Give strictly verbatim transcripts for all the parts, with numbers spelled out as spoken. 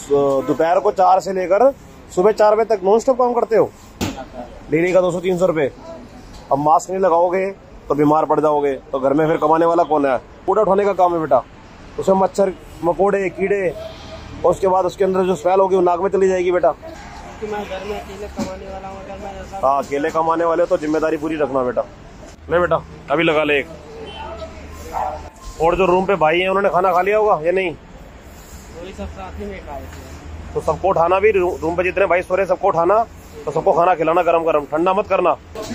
दोपहर को चार से लेकर सुबह चार बजे तक नॉन स्टॉप काम करते हो? डेली का दो सौ तीन सौ रुपये। अब मास्क नहीं लगाओगे तो बीमार पड़ जाओगे, तो घर में फिर कमाने वाला कौन है? कूड़ा उठाने का काम है बेटा। उसमें मच्छर, मकोड़े, कीड़े, और उसके बाद उसके अंदर जो स्मेल होगी वो नाक में चली जाएगी बेटा। मैं घर में अकेले कमाने वाला हूँ, अगर मैं ऐसा हाँ, अकेले कमाने वाले हो तो जिम्मेदारी पूरी रखना बेटा। ले बेटा, अभी लगा ले एक। और जो रूम पे भाई हैं उन्होंने खाना खा लिया होगा या नहीं? वही सब साथ ही में खाए थे। तो सबको उठाना भी, रूम पे जितने भाई सो रहे सबको उठाना, तो सबको खाना खिलाना गरम गरम, ठंडा मत करना।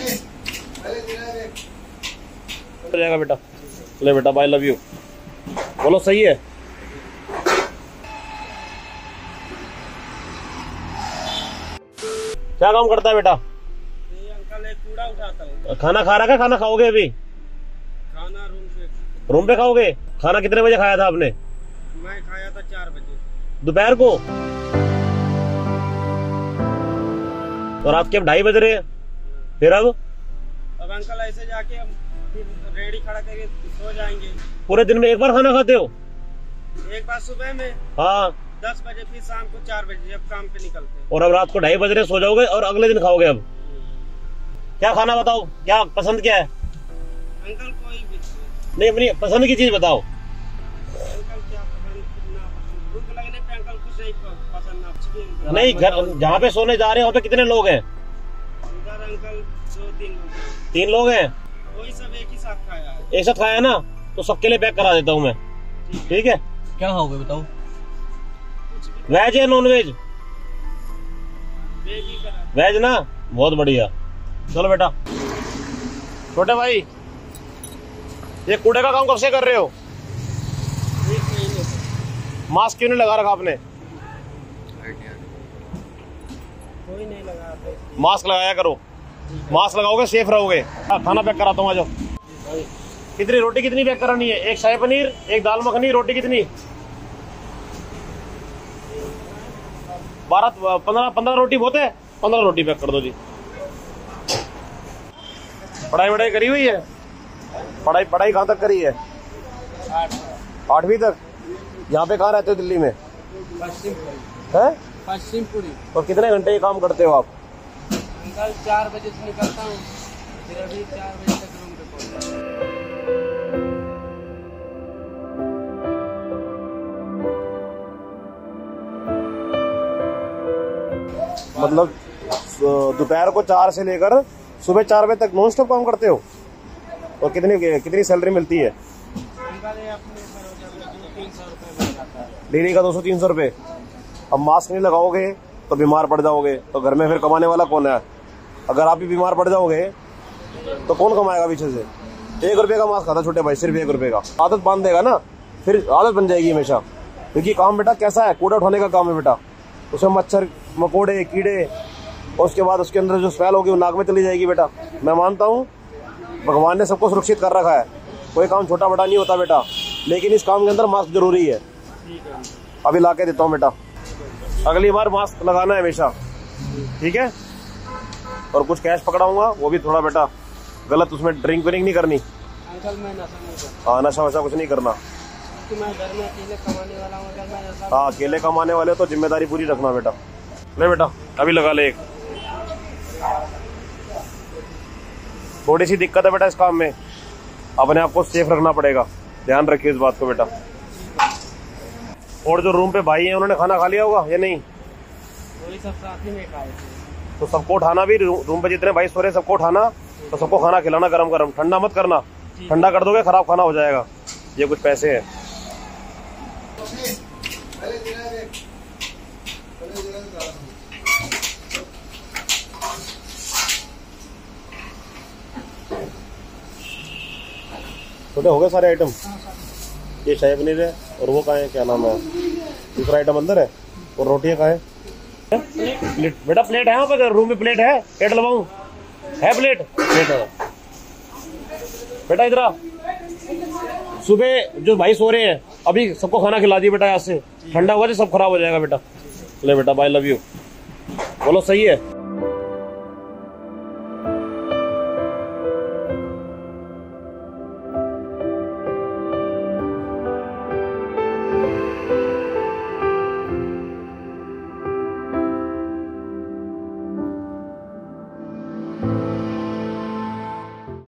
हो जाएगा बेटा। ले बेटा, बाय लव यू बोलो। सही है। क्या काम करता है बेटा? ये अंकल एक कूड़ा उठाता है। खाना खा रहा है? खाना खाओगे अभी? खाना रूम पे। रूम पे खाओगे? खाना कितने बजे खाया था आपने? मैं खाया था चार बजे दोपहर को, और रात के अब ढाई बज रहे हैं। फिर अब अब अंकल ऐसे जाके हम रेडी खड़ा करके सो जाएंगे। पूरे दिन में एक बार खाना खाते हो? एक बार सुबह में हाँ, दस बजे, फिर शाम को चार बजे जब काम पे निकलते हैं। और अब रात को ढाई बज रहे सो जाओगे और अगले दिन खाओगे। अब क्या खाना बताओ, क्या पसंद क्या है? अंकल कोई भी नहीं, अपनी पसंद की चीज बताओ। अंकल क्या पसंद ना पसंद, भूख लगने पे अंकल कुछ नहीं पसंद ना कुछ। नहीं, घर जहाँ पे सोने जा रहे हो वहाँ पे कितने लोग हैं? इधर अंकल दो तीन लोग। तीन लोग हैं। वही सब एक ही साथ खाया है। एक साथ खाया ना, तो सबके लिए पैक करा देता हूँ मैं। ठीक है, क्या खाओगे बताओ? वेज है नॉन वेज? वेज ही करा। वेज ना, बहुत बढ़िया। चलो बेटा। छोटे भाई, ये कूड़े का काम कब से कर रहे हो? एक महीने से। मास्क क्यों नहीं लगा रखा आपने? कोई नहीं लगा। मास्क लगाया करो, मास्क लगाओगे सेफ रहोगे। खाना पैक कराता हूँ, आ जाओ। कितनी रोटी कितनी पैक करानी है? एक शाही पनीर, एक दाल मखनी, रोटी कितनी? बारह पंद्रह पंद्रह रोटी बहुत है। पंद्रह रोटी पैक कर दो जी। पढ़ाई वढ़ाई करी हुई है? पढ़ाई पढ़ाई कहाँ तक करी है? आठवीं तक। यहाँ पे कहाँ रहते हो दिल्ली में? पश्चिमपुरी। है पश्चिमपुरी। तो कितने घंटे ये काम करते हो आप? अंकल चार बजे से निकलता हूँ, फिर अभी चार बजे तक रूम पे पहुँचता हूँ। मतलब दोपहर को चार से लेकर सुबह चार बजे तक नॉन स्टॉप काम करते हो? और कितनी कितनी सैलरी मिलती है? अंकल ये अपने दो तीन सौ रुपये मिल जाता है। डेली का दो सौ तीन सौ रुपये। अब मास्क नहीं लगाओगे तो बीमार पड़ जाओगे, तो घर में फिर कमाने वाला कौन है? अगर आप भी बीमार पड़ जाओगे तो कौन कमाएगा पीछे से? एक रुपये का मास्क खाता छोटे भाई, सिर्फ एक रुपये का। आदत बांध देगा ना, फिर आदत बन जाएगी हमेशा। क्योंकि काम बेटा कैसा है, कूड़ा उठाने का काम है बेटा। उसमें मच्छर, मकोड़े, कीड़े, और उसके बाद उसके अंदर जो स्मेल होगी वो नाक में चली जाएगी बेटा। मैं मानता हूँ भगवान ने सबको सुरक्षित कर रखा है, कोई काम छोटा बड़ा नहीं होता बेटा, लेकिन इस काम के अंदर मास्क जरूरी है। अभी ला के देता हूँ बेटा, अगली बार मास्क लगाना है हमेशा, ठीक है? और कुछ कैश पकड़ाऊंगा, वो भी थोड़ा बेटा गलत, उसमें ड्रिंक व्रिंक नहीं करनी। अंकल मैं नशा नहीं करता। हाँ, नशा वशा कुछ नहीं करना। क्योंकि मैं घर में अकेले कमाने वाला हूँ, अगर मैं ऐसा हाँ, अकेले कमाने वाले हो तो जिम्मेदारी पूरी रखना बेटा। ले बेटा, अभी लगा ले एक। थोड़ी सी दिक्कत है बेटा इस काम में, अपने आप को सेफ रखना पड़ेगा, ध्यान रखिए इस बात को बेटा। और जो रूम पे भाई हैं उन्होंने खाना खा लिया होगा या नहीं? वही सब साथ ही में खाए थे। तो सबको उठाना भी, रूम पे जितने भाई सो रहे सबको उठाना, तो सबको खाना खिलाना गरम गरम, ठंडा मत करना। ठंडा कर दोगे खराब खाना हो जाएगा। ये कुछ पैसे हैं। छोटे हो गए सारे आइटम। ये शाही पनीर है, और वो कहाँ है, क्या नाम है, दूसरा आइटम अंदर है, और रोटियां कहाँ है? प्लेट बेटा, प्लेट है वहाँ पे, रूम में प्लेट है, प्लेट लगाऊं? है प्लेट? प्लेट है बेटा। इधर सुबह जो भाई सो रहे हैं अभी सबको खाना खिला दिया बेटा, यहाँ से ठंडा हुआ तो सब खराब हो जाएगा बेटा। ले बेटा, बाय लव यू बोलो। सही है।